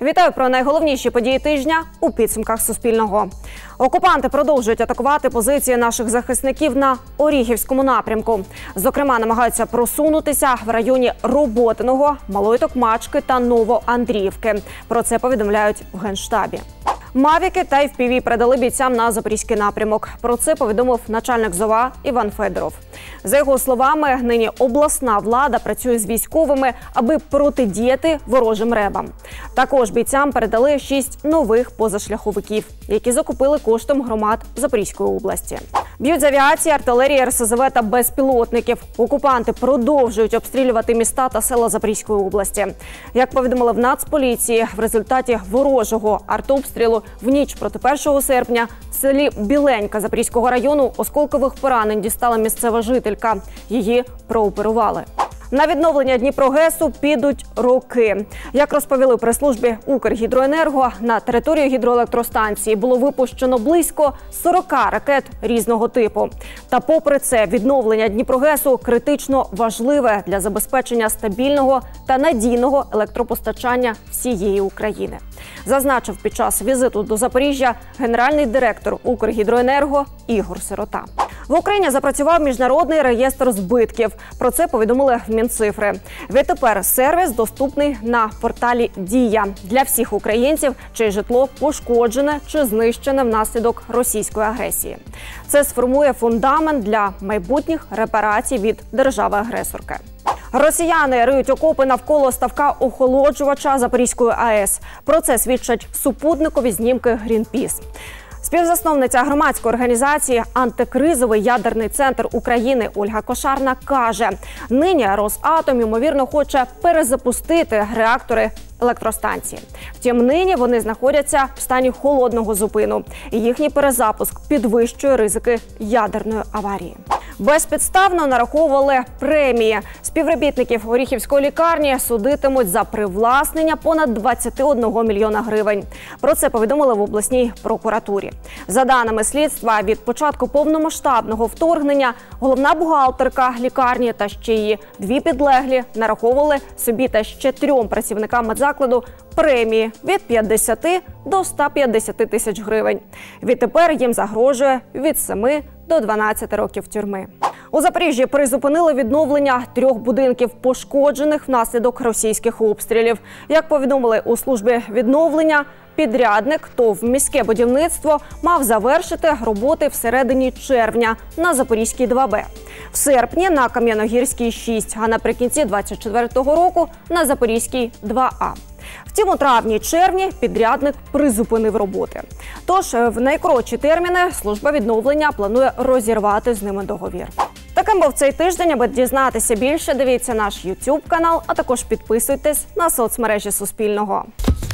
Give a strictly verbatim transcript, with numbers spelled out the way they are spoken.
Вітаю про найголовніші події тижня у підсумках Суспільного. Окупанти продовжують атакувати позиції наших захисників на Оріхівському напрямку. Зокрема, намагаються просунутися в районі Роботиного, Малої Токмачки та Новоандріївки. Про це повідомляють в Генштабі. Мавіки та еф пі ві передали бійцям на Запорізький напрямок. Про це повідомив начальник ЗОВА Іван Федоров. За його словами, нині обласна влада працює з військовими, аби протидіяти ворожим ребам. Також бійцям передали шість нових позашляховиків, які закупили коштом громад Запорізької області. Б'ють з авіації, артилерії, ер ес зе ве та безпілотників. Окупанти продовжують обстрілювати міста та села Запорізької області. Як повідомили в Нацполіції, в результаті ворожого артобстрілу в ніч проти першого серпня в селі Біленька Запорізького району осколкових поранень дістала місцева жителька. Її прооперували. На відновлення Дніпрогесу підуть роки. Як розповіли у прес-службі Укргідроенерго, на територію гідроелектростанції було випущено близько сорока ракет різного типу. Та попри це, відновлення Дніпрогесу критично важливе для забезпечення стабільного та надійного електропостачання всієї України. Зазначив під час візиту до Запоріжжя генеральний директор Укргідроенерго Ігор Сирота. В Україні запрацював міжнародний реєстр збитків. Про це повідомили в Мінцифри. Відтепер сервіс доступний на порталі «Дія» для всіх українців, чиє житло пошкоджене чи знищене внаслідок російської агресії. Це сформує фундамент для майбутніх репарацій від держави-агресорки. Росіяни риють окопи навколо ставка охолоджувача Запорізької а е с. Про це свідчать супутникові знімки Грінпіс. Співзасновниця громадської організації «Антикризовий ядерний центр України» Ольга Кошарна каже, нині Росатом, ймовірно, хоче перезапустити реактори електростанції. Втім, нині вони знаходяться в стані холодного зупину. І їхній перезапуск підвищує ризики ядерної аварії. Безпідставно нараховували премії. Співробітників Оріхівської лікарні судитимуть за привласнення понад двадцять один мільйона гривень. Про це повідомили в обласній прокуратурі. За даними слідства, від початку повномасштабного вторгнення головна бухгалтерка лікарні та ще її дві підлеглі нараховували собі та ще трьом працівникам медзакладу премії від п'ятдесяти до ста п'ятдесяти тисяч гривень. Відтепер їм загрожує від семи до дванадцяти років тюрми. У Запоріжжі призупинили відновлення трьох будинків, пошкоджених внаслідок російських обстрілів. Як повідомили у службі відновлення, підрядник ТОВ «Міське будівництво» мав завершити роботи всередині червня на Запорізькій два бе. В серпні на Кам'яногірській шість, а наприкінці двадцять четвертого року на Запорізькій два а. Втім, у травні-червні підрядник призупинив роботи. Тож в найкоротші терміни служба відновлення планує розірвати з ними договір. Таким був цей тиждень. Аби дізнатися більше, дивіться наш ютуб канал, а також підписуйтесь на соцмережі Суспільного.